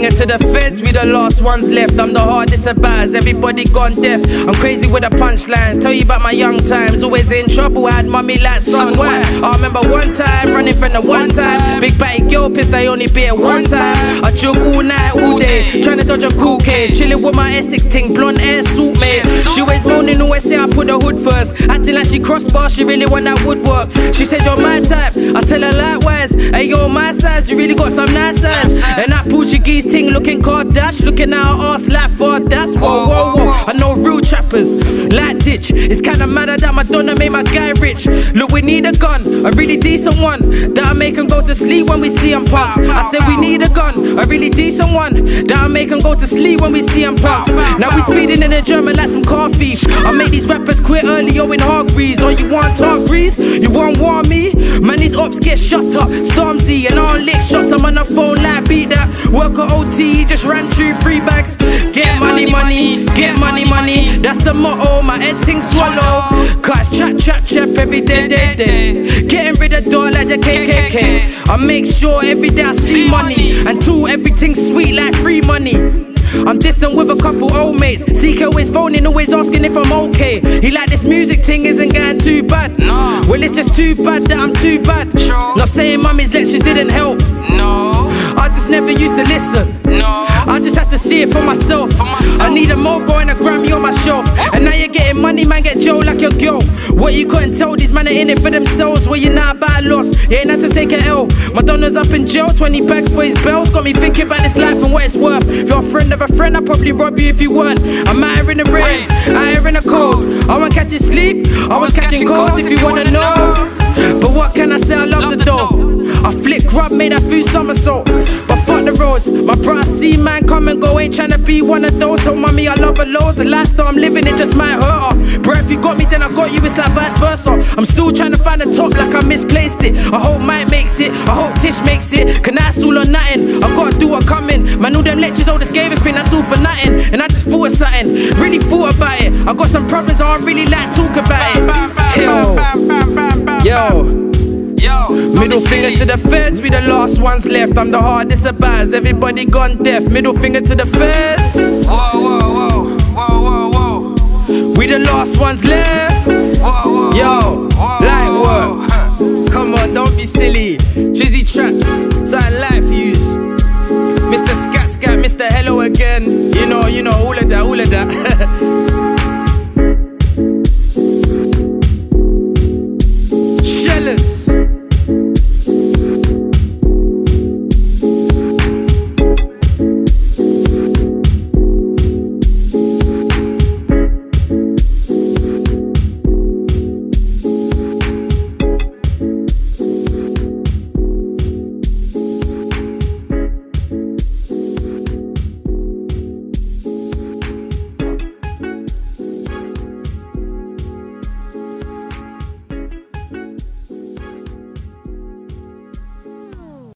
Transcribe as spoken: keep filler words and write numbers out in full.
finger to the feds, we the last ones left. I'm the hardest of bars, everybody gone deaf. I'm crazy with the punchlines, tell you about my young times. Always in trouble, had mummy like somewhere. I remember one time, running from the one time. Big batty girl pissed, I only be at one time. I drunk all night, all day, trying to dodge a cool case. Chilling with my Essex ting, blonde hair suit mate. She always moaning, always say I put the hood first. Acting like she crossbar, she really want that woodwork. She said you're my type, I tell her likewise. Hey yo, my size, you really got some nice eyes. And that Portuguese ting looking Kardashian, looking at her ass like for that's whoa, whoa, whoa. I know real trappers, like Ditch. It's kinda mad that Madonna made my guy rich. Look, we need a gun, a really decent one, that'll make him go to sleep when we see him punks. I said we need a gun, a really decent one, that'll make him go to sleep when we see him punks. Now we speeding in the German like some car thief. I make these rappers quit early, yo, in Hargreaves. Or you want talk grease? You want war me? Man, these ops get shut up, Stormzy, and all lick shots. I'm on the phone like beat that. Work at O T, just ran through three bags. Get money, money, get money, money. That's the motto, my head ting swallow. Cause trap, trap, trap every day, day, day. Getting rid of door like the K K K. I make sure every day I see money. And two, everything sweet like free money. I'm distant with a couple old mates. C K always phoning, always asking if I'm okay. He like this music thing isn't going too bad. No. Well, it's just too bad that I'm too bad. Sure. Not saying mummy's lectures didn't help. No. I just never used to listen. No. I just have to see it for myself. For myself. I need a Mobo and a Grammy on my shelf. And now you're getting money, man, get Joe like your girl. What you couldn't tell, these men are in it for themselves. Well, you're not bad loss, you ain't had to take an L. Madonna's up in jail, twenty bags for his bells. Got me thinking about this life and what it's worth. If you're a friend of a friend, I'd probably rob you if you weren't. I'm out here in the rain, out here in the cold. I won't catch you sleep, I was catching colds if you wanna know. But what can I say, I love the dough. I flick grub, made that food somersault. But fuck the roads, my bro, I see man come and go. Ain't tryna be one of those. Told mommy I love her loads. The lifestyle I'm living, it just might hurt her. Bro, if you got me, then I got you, it's like vice versa. I'm still trying to find the top like I misplaced it. I hope Mike makes it, I hope Tish makes it. Can that's all or nothing, I gotta do what coming. Man, all them lectures, all this gave us thing, that's all for nothing. And I just thought of something, really thought about it. I got some problems, I don't really like talk about it. Yo, yo. Middle finger to the feds, we the last ones left. I'm the hardest of bars, everybody gone deaf. Middle finger to the feds. Whoa, whoa, whoa, whoa, whoa, whoa. We the last ones left. Whoa, whoa, yo, whoa, light work. Huh. Come on, don't be silly. Drizzy Traps, something light views. Mister Scat Scat, Mister Hello again. You know, you know, all of that, all of that.